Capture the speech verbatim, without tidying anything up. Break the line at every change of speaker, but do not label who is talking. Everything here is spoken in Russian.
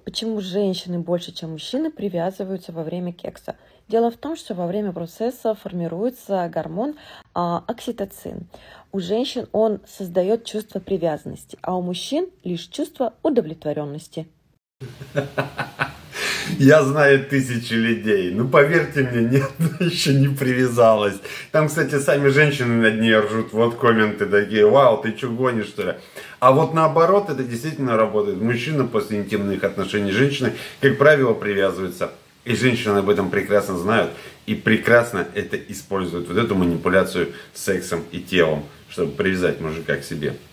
Почему женщины больше, чем мужчины, привязываются во время секса? Дело в том, что во время процесса формируется гормон а, окситоцин. У женщин он создает чувство привязанности, а у мужчин лишь чувство удовлетворенности.
Я знаю тысячи людей, ну поверьте мне, ни одна еще не привязалась. Там, кстати, сами женщины над ней ржут, вот комменты такие: вау, ты что гонишь, что ли? А вот наоборот, это действительно работает. Мужчина после интимных отношений с женщиной, как правило, привязывается. И женщины об этом прекрасно знают и прекрасно это используют. Вот эту манипуляцию сексом и телом, чтобы привязать мужика к себе.